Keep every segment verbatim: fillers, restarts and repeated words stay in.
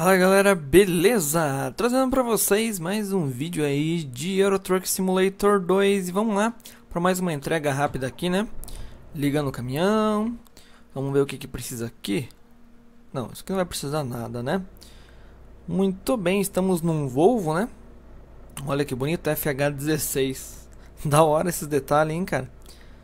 Fala galera, beleza? Trazendo pra vocês mais um vídeo aí de Euro Truck Simulator dois. E vamos lá para mais uma entrega rápida aqui, né? Ligando o caminhão. Vamos ver o que que precisa aqui. Não, isso aqui não vai precisar nada, né? Muito bem, estamos num Volvo, né? Olha que bonito, F H dezesseis. Da hora esses detalhes, hein, cara?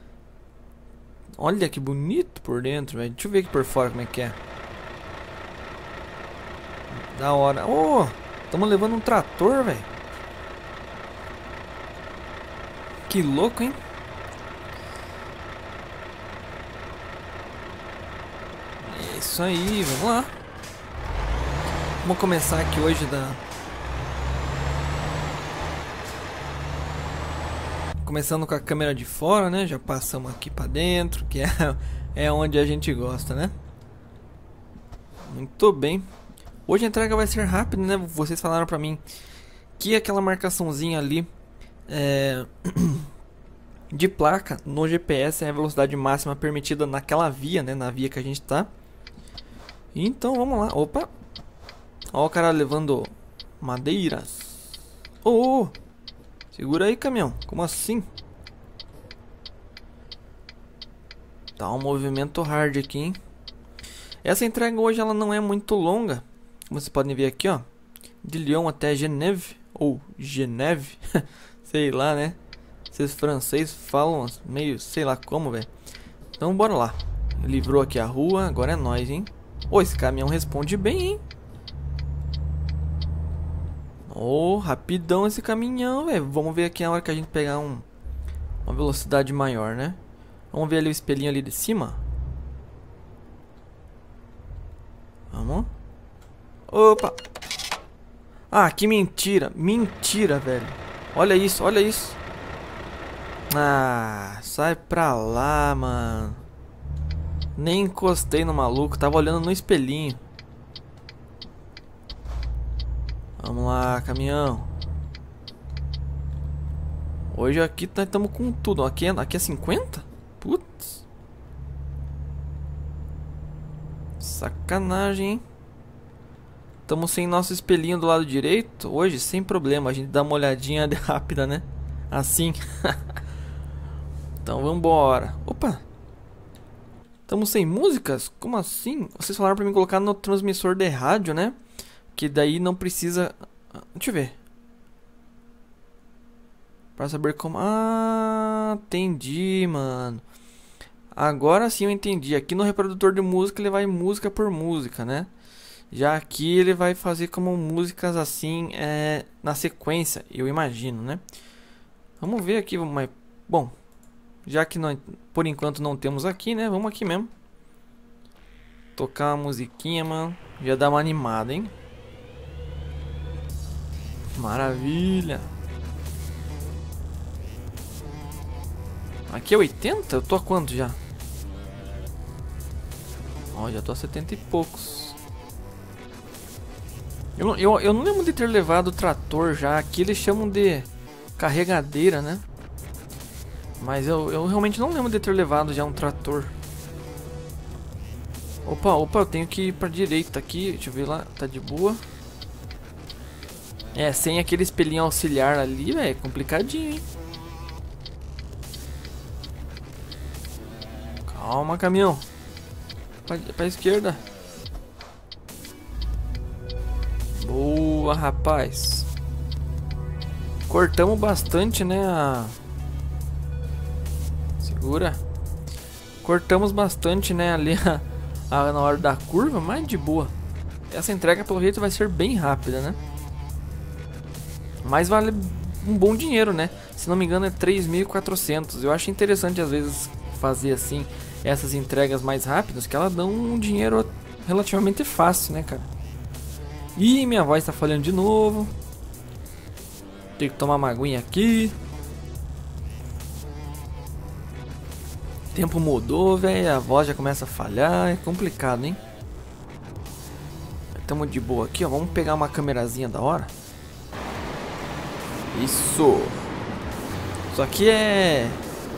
Olha que bonito por dentro, velho. Deixa eu ver aqui por fora como é que é. Da hora. Oh, estamos levando um trator, velho. Que louco, hein? É isso aí, vamos lá. Vamos começar aqui hoje da... Começando com a câmera de fora, né? Já passamos aqui pra dentro, que é, é onde a gente gosta, né? Muito bem. Hoje a entrega vai ser rápida, né? Vocês falaram pra mim que aquela marcaçãozinha ali é, de placa no G P S é a velocidade máxima permitida naquela via, né? Na via que a gente tá. Então vamos lá. Opa! Ó o cara levando madeiras. Oh, oh. Segura aí, caminhão. Como assim? Tá um movimento hard aqui, hein? Essa entrega hoje ela não é muito longa. Como vocês podem ver aqui, ó, de Lyon até Geneve, ou Geneve, sei lá, né? Vocês franceses falam meio, sei lá como, velho. Então bora lá. Livrou aqui a rua, agora é nóis, hein? Ô, esse caminhão responde bem, hein? Oh, rapidão esse caminhão, velho. Vamos ver aqui a hora que a gente pegar um, uma velocidade maior, né? Vamos ver ali o espelhinho ali de cima. Vamos. Opa! Ah, que mentira! Mentira, velho! Olha isso, olha isso! Ah, sai pra lá, mano! Nem encostei no maluco, tava olhando no espelhinho. Vamos lá, caminhão! Hoje aqui nós estamos com tudo. Aqui é, aqui é cinquenta? Putz! Sacanagem, hein? Estamos sem nosso espelhinho do lado direito. Hoje, sem problema, a gente dá uma olhadinha rápida, né? Assim. Então, vambora. Opa! Estamos sem músicas? Como assim? Vocês falaram pra mim colocar no transmissor de rádio, né? Que daí não precisa... Deixa eu ver. Pra saber como... Ah, entendi, mano. Agora sim eu entendi. Aqui no reprodutor de música ele vai música por música, né? Já aqui ele vai fazer como músicas assim, é, na sequência, eu imagino, né? Vamos ver aqui, mas bom, já que não, por enquanto não temos aqui, né? Vamos aqui mesmo. Tocar uma musiquinha, mano. Já dá uma animada, hein? Maravilha. Aqui é oitenta? Eu tô a quanto já? Ó, já tô a setenta e poucos. Eu, eu, eu não lembro de ter levado o trator já. Aqui eles chamam de carregadeira, né? Mas eu, eu realmente não lembro de ter levado já um trator. Opa, opa, eu tenho que ir pra direita aqui. Deixa eu ver lá, tá de boa. É, sem aquele espelhinho auxiliar ali, velho, é complicadinho, hein? Calma, caminhão. Pra, pra esquerda. Boa, rapaz. Cortamos bastante, né? A... Segura. Cortamos bastante, né? Ali a, a, na hora da curva, mas de boa. Essa entrega, pelo jeito, vai ser bem rápida, né? Mas vale um bom dinheiro, né? Se não me engano, é três mil e quatrocentos. Eu acho interessante, às vezes, fazer assim essas entregas mais rápidas, que elas dão um dinheiro relativamente fácil, né, cara? Ih, minha voz tá falhando de novo. Tem que tomar uma aguinha aqui. O tempo mudou, velho. A voz já começa a falhar. É complicado, hein? Tamo de boa aqui, ó. Vamos pegar uma câmerazinha da hora. Isso. Isso aqui é...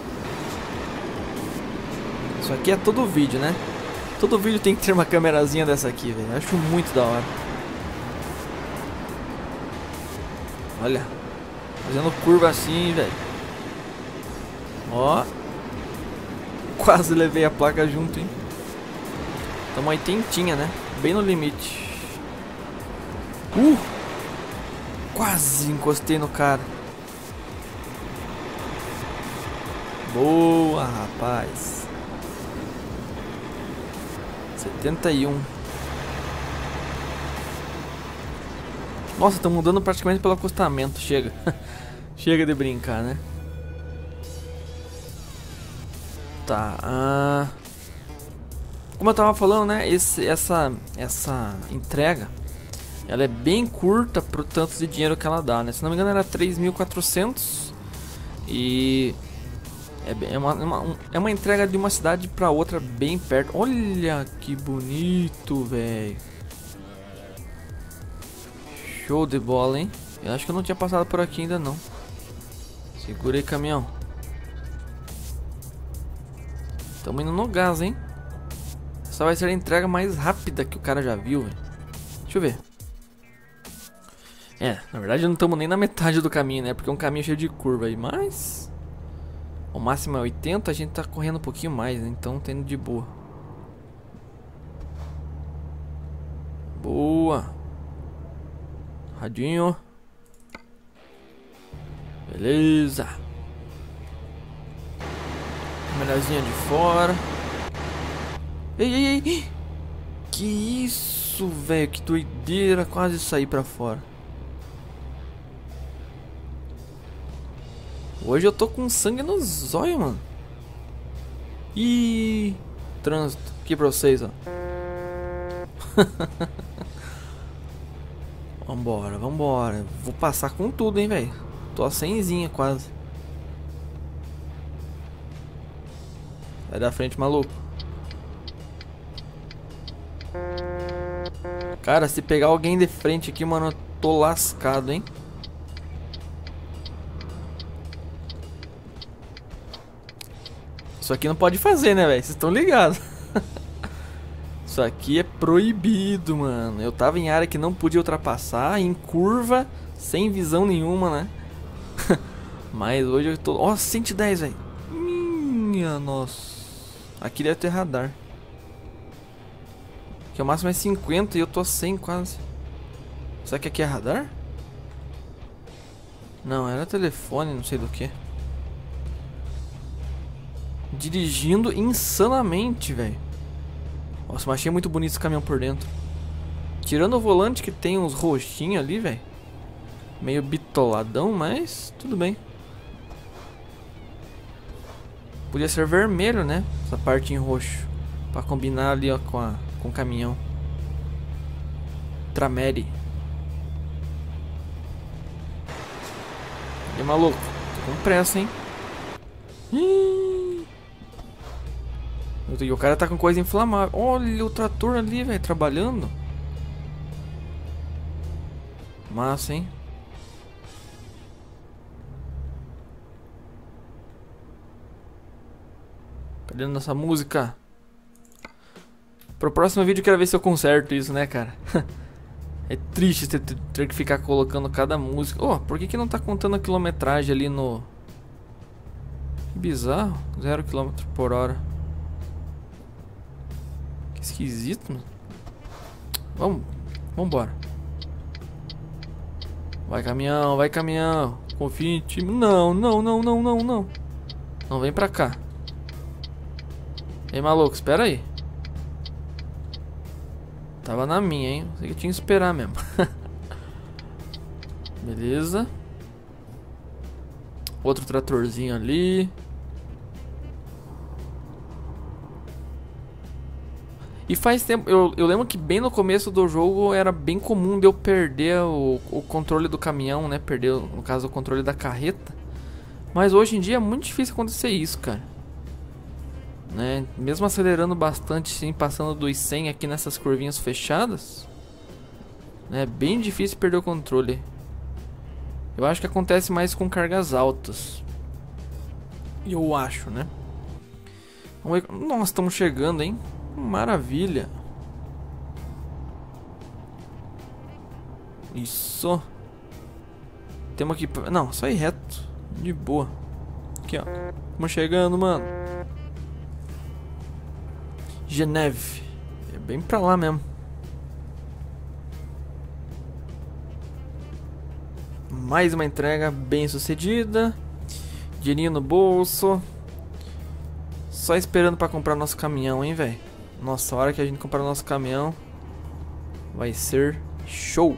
Isso aqui é todo vídeo, né? Todo vídeo tem que ter uma câmerazinha dessa aqui, velho. Acho muito da hora. Olha. Fazendo curva assim, velho. Ó. Quase levei a placa junto, hein. Tamo oitentinha, né? Bem no limite. Uh! Quase encostei no cara. Boa, rapaz. setenta e um. Nossa, estamos mudando praticamente pelo acostamento. Chega. Chega de brincar, né? Tá. Ah... Como eu tava falando, né? Esse, essa, essa entrega, ela é bem curta pro tanto de dinheiro que ela dá, né? Se não me engano era três mil e quatrocentos. E... É, é, uma, uma, é uma entrega de uma cidade pra outra bem perto. Olha que bonito, velho. Show de bola, hein? Eu acho que eu não tinha passado por aqui ainda não. Segura aí, caminhão. Tamo indo no gás, hein? Essa vai ser a entrega mais rápida que o cara já viu, velho. Deixa eu ver. É, na verdade não estamos nem na metade do caminho, né? Porque é um caminho cheio de curva aí, mas... O máximo é oitenta, a gente tá correndo um pouquinho mais, né? Então tá indo de boa. Boa. Radinho. Beleza. Melhorzinha de fora. Ei, ei, ei. Que isso, velho. Que doideira. Quase saí pra fora. Hoje eu tô com sangue nos zóio, mano. Ih, trânsito. Aqui pra vocês, ó. Vambora, vambora. Vou passar com tudo, hein, velho. Tô a cenzinha quase. Sai da frente, maluco. Cara, se pegar alguém de frente aqui, mano, eu tô lascado, hein. Isso aqui não pode fazer, né, velho? Vocês estão ligados. Isso aqui é proibido, mano. Eu tava em área que não podia ultrapassar, em curva, sem visão nenhuma, né? Mas hoje eu tô... Ó, oh, cento e dez, velho. Minha nossa. Aqui deve ter radar. Aqui o máximo é cinquenta e eu tô a cem quase. Será que aqui é radar? Não, era telefone, não sei do que. Dirigindo insanamente, velho. Nossa, mas achei muito bonito esse caminhão por dentro. Tirando o volante que tem uns roxinhos ali, velho. Meio bitoladão, mas tudo bem. Podia ser vermelho, né? Essa parte em roxo. Pra combinar ali, ó, com, a, com o caminhão. Trameri. E maluco, tô com pressa, hein? Ih! E o cara tá com coisa inflamável. Olha o trator ali, velho, trabalhando. Massa, hein? Cadê a nossa música? Pro próximo vídeo eu quero ver se eu conserto isso, né, cara? É triste ter, ter que ficar colocando cada música. Oh, por que que não tá contando a quilometragem ali no... Que bizarro. Zero quilômetro por hora. Que esquisito, mano. Vamos, vambora. Vai, caminhão, vai, caminhão. Confia em ti. Não, não, não, não, não, não. Não, vem pra cá. Ei, maluco, espera aí. Tava na minha, hein? Sei que tinha que esperar mesmo. Beleza. Outro tratorzinho ali. E faz tempo, eu, eu lembro que bem no começo do jogo era bem comum de eu perder o, o controle do caminhão, né? Perder, no caso, o controle da carreta. Mas hoje em dia é muito difícil acontecer isso, cara. Né? Mesmo acelerando bastante, sim, passando dos cem aqui nessas curvinhas fechadas. É bem difícil perder o controle. Eu acho que acontece mais com cargas altas. Eu acho, né? Vamos ver. Nossa, estamos chegando, hein? Maravilha. Isso. Temos aqui... Não, só ir reto. De boa. Aqui, ó. Estamos chegando, mano. Geneve. É bem pra lá mesmo. Mais uma entrega bem sucedida. Dinheirinho no bolso. Só esperando pra comprar nosso caminhão, hein, velho. Nossa, a hora que a gente comprar nosso caminhão vai ser show.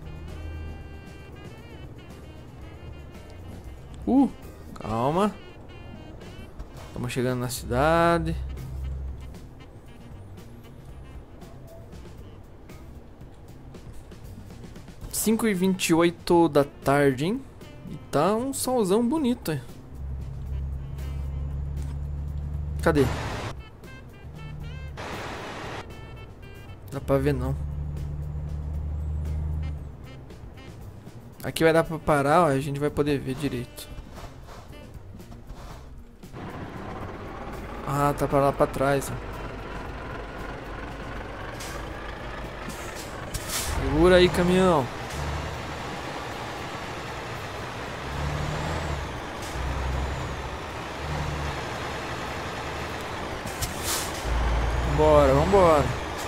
Uh, calma. Estamos chegando na cidade. cinco e vinte e oito da tarde, hein? E tá um solzão bonito, hein? Cadê? Dá pra ver não. Aqui vai dar pra parar, ó, a gente vai poder ver direito. Ah, tá pra lá pra trás, ó. Segura aí, caminhão. Vambora, vambora.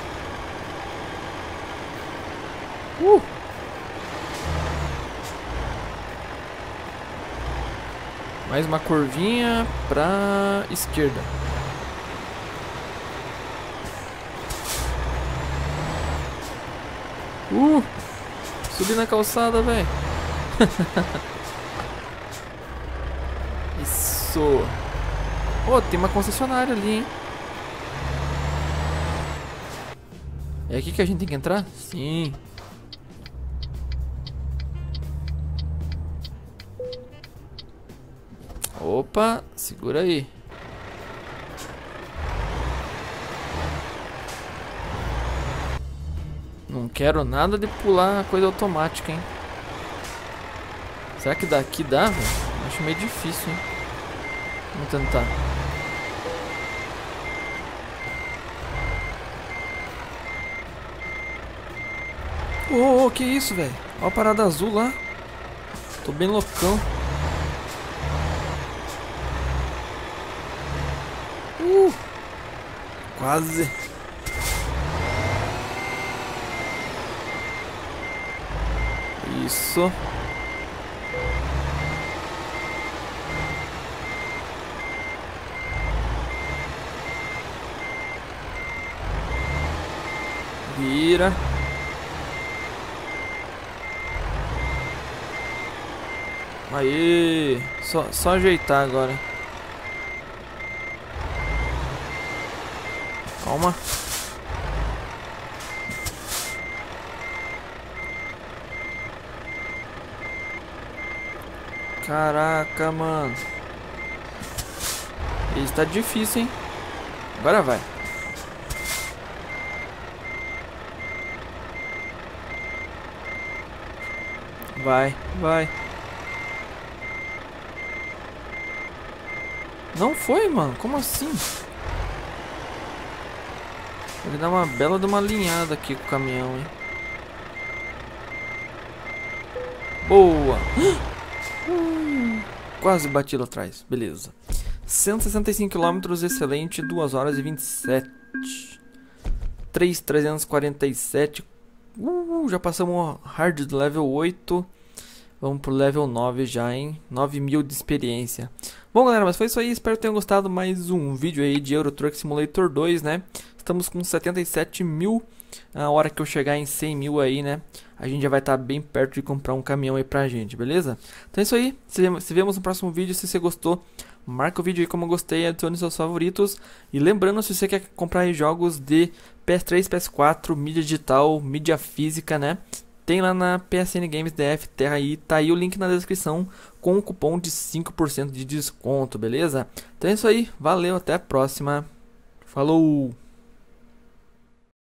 Uh! Mais uma curvinha pra esquerda. Uh! Subi na calçada, velho. Isso. Oh, tem uma concessionária ali, hein? É aqui que a gente tem que entrar? Sim. Opa, segura aí. Não quero nada de pular coisa automática, hein? Será que daqui dá, velho? Acho meio difícil, hein? Vamos tentar. Ô, oh, que isso, velho? Olha a parada azul lá. Tô bem loucão. Uh, quase. Isso. Vira. Aí, só, só ajeitar agora. Calma. Caraca, mano. Isso tá difícil, hein? Agora vai. Vai, vai. Não foi, mano? Como assim? Ele dá uma bela de uma alinhada aqui com o caminhão, hein? Boa! Hum, quase bati lá atrás. Beleza. cento e sessenta e cinco quilômetros, excelente. duas horas e vinte e sete. três mil trezentos e quarenta e sete. Uh, já passamos o hard do level oito. Vamos pro level nove já, hein? nove mil de experiência. Bom, galera, mas foi isso aí. Espero que tenham gostado mais um vídeo aí de Euro Truck Simulator dois, né? Estamos com setenta e sete mil. A hora que eu chegar em cem mil aí, né? A gente já vai estar tá bem perto de comprar um caminhão aí pra gente, beleza? Então é isso aí. Se vemos no próximo vídeo. Se você gostou, marca o vídeo aí como eu gostei, adicione seus favoritos. E lembrando, se você quer comprar aí jogos de P S três, P S quatro, mídia digital, mídia física, né? Tem lá na P S N Games D F Terra aí, tá aí o link na descrição com o cupom de cinco por cento de desconto, beleza? Então é isso aí, valeu, até a próxima. Falou!